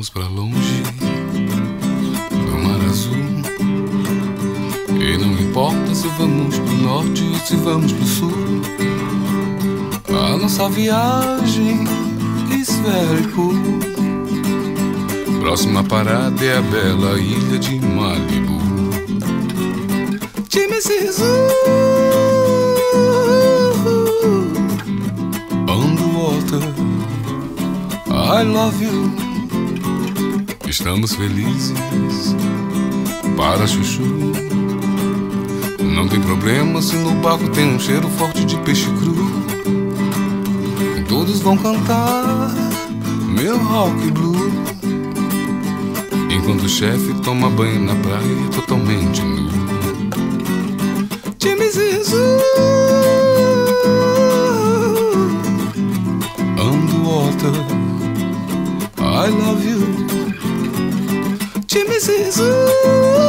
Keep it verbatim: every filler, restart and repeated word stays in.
Vamos pra longe do mar azul, e não importa se vamos pro norte ou se vamos pro sul. A nossa viagem is very cool. Próxima parada é a bela ilha de Malibu. Jimmy Zizu, on the water, I love you. Estamos felizes para chuchu. Não tem problema se no barco tem um cheiro forte de peixe cru. E todos vão cantar meu rock blue, enquanto o chefe toma banho na praia totalmente nu. Jimmy Zizu, on the water, I love you. Jimmy Zizu.